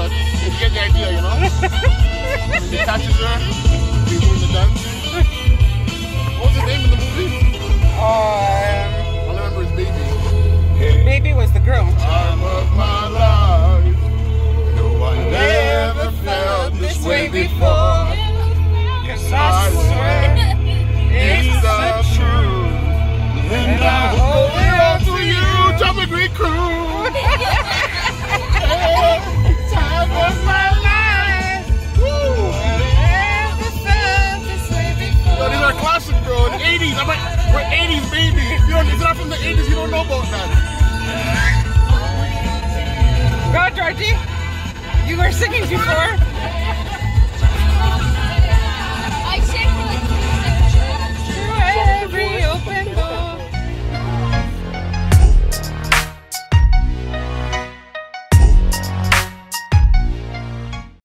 but you get the idea, you know? He catches her, he's doing the dance. What was his name in the movie? All I remember is Baby. Baby was the girl. Time of my life. No, I never felt this way before. Cause I swear It's the truth. And I hold it on to you, JamaGreek crew. Time of my life. Woo. Yo, these are classics, bro. In the 80s. We're 80s, baby. If you're not from the 80s, you don't know about that. Go, Georgie. You were singing before.